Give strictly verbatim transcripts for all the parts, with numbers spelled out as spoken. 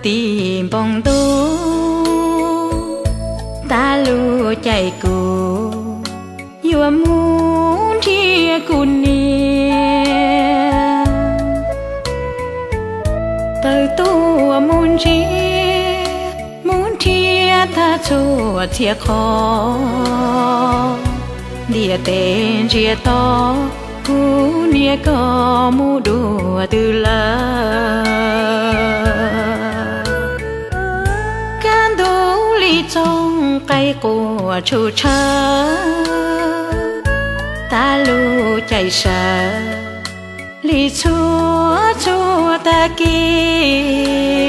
tìm bóng tu ta lu chạy cù yêu muốn chia cù nia từ tu muốn chia muốn chia ta chua chia khó địa tên chia to cú nia có mu đùa từ la can đố li trong cây của chu cha ta lu chạy xa li chúa chúa ta kia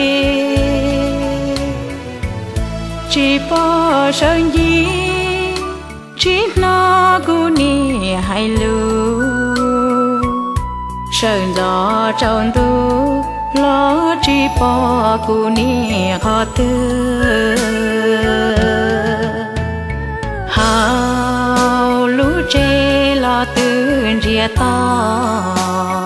chỉ bỏ sơn gì chỉ nó cú ni hay lu sơn gió trong tu lo chỉ bỏ cú ni khó tư hào lũ chê lo tư ria to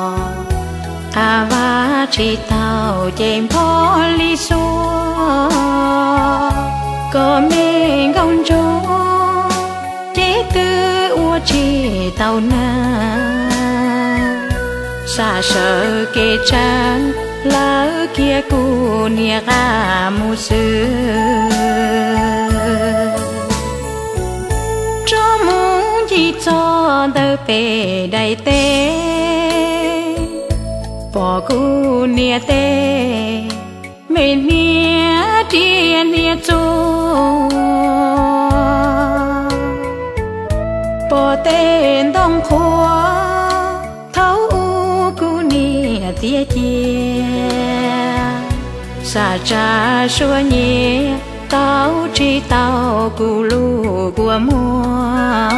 à va chỉ tao chém phó li xua có mình không cho chế tư ua chỉ tao na xa sợ kê trang lỡ kia cu nia ga mu sư cho muốn gì cho đỡ về đầy tê bỏ cu nia tê mình nia tiền nia chô bỏ tên đông khóa tia chia xa cha xua nhẹ tao chỉ tao cu lu của mua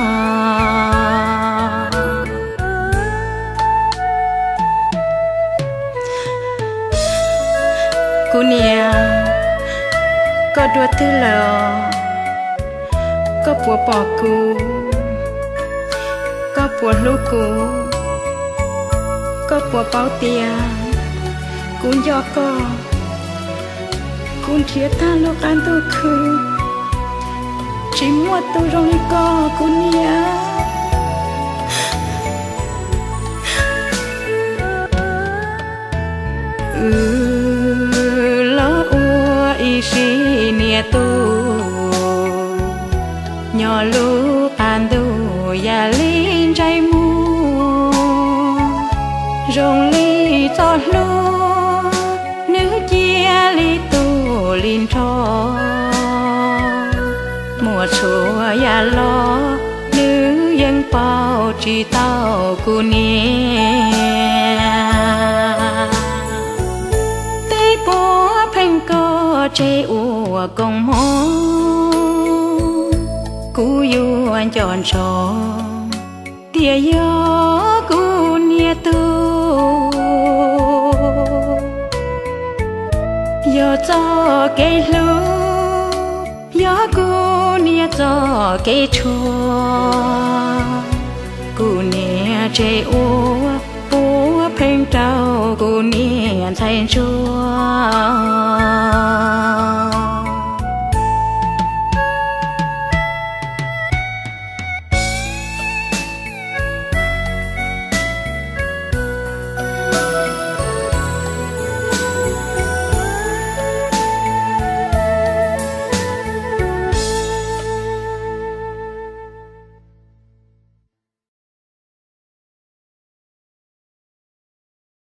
cu nia có đua tư lờ có bùa bỏ cu có bùa lu cu có bùa bao tia cũng do có cũng thiệt ta lúc ăn tôi khứ chỉ mua tôi rồi có cũng nhớ ừ lo ua y xí nia tu nhỏ lúc ăn tôi ya linh trái mu rong li cho lu nữ chia li tu linh cho mùa chùa ya lo nữ dân bao chỉ tao cu nia tây bố phanh co chê ua công mô cu yu anh chọn cho tia gió cu nia tu gió cho cây lu gió cu nia cho cây chua cu nia chê u bố phênh trao cu nia thành chua